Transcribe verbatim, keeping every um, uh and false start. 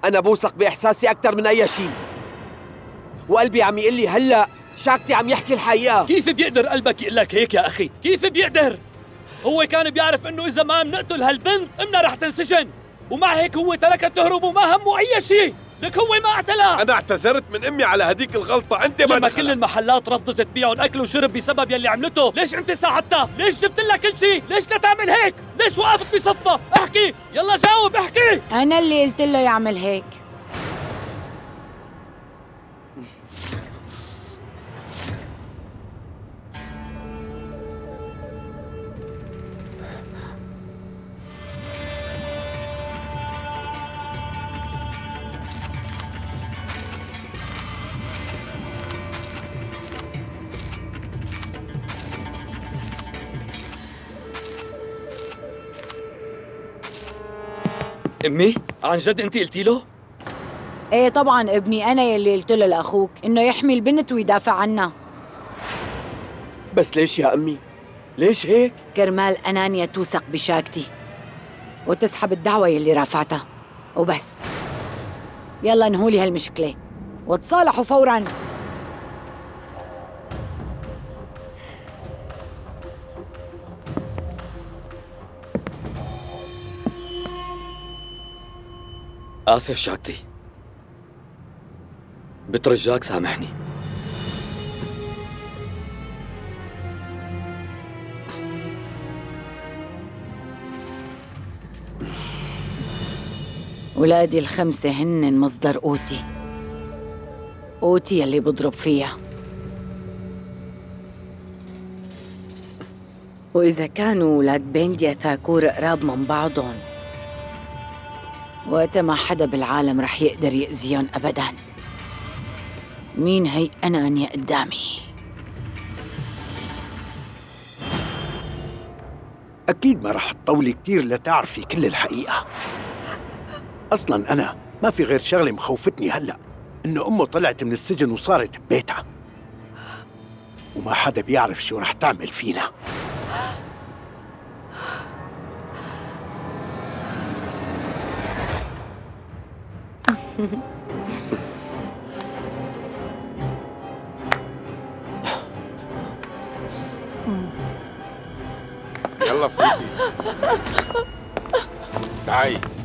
أنا بوثق بإحساسي أكثر من أي شيء، وقلبي عم يقول لي هلأ شاكتي عم يحكي الحقيقة. كيف بيقدر قلبك يقول لك هيك يا أخي؟ كيف بيقدر؟ هو كان بيعرف إنه إذا ما بنقتل هالبنت إمنا رح تنسجن، ومع هيك هو تركها تهرب وما همه أي شيء، لك هو ما اعتلى. أنا اعتذرت من أمي على هديك الغلطة، أنت ما لما كل المحلات رفضت تبيعهم أكل وشرب بسبب يلي عملته، ليش أنت ساعدتها؟ ليش جبت لها كل شيء؟ ليش لا تعمل هيك؟ ليش وقفت بصفها؟ احكي، يلا جاوب احكي. أنا اللي قلت له يعمل هيك. امي عن جد انت قلتي له؟ ايه طبعا ابني، انا يلي قلت له لاخوك انه يحمي البنت ويدافع عنها. بس ليش يا أمي؟ ليش هيك؟ كرمال أنانيا توثق بشاكتي وتسحب الدعوة يلي رافعتها وبس. يلا نهولي هالمشكلة وتصالحوا فوراً. آسف شاكتي، بترجاك سامحني. ولادي الخمسة هن مصدر قوتي، قوتي يلي بضرب فيها. وإذا كانوا ولاد بينديا ثاكور قراب من بعضهم، وقتها ما حدا بالعالم رح يقدر يأذيهم أبداً. مين هي أنانيا قدامي؟ أكيد ما رح تطولي كتير لتعرفي كل الحقيقة. أصلاً أنا ما في غير شغلة مخوفتني هلأ، إنه أمه طلعت من السجن وصارت ببيتها، وما حدا بيعرف شو رح تعمل فينا. يلا فوتي، تعي.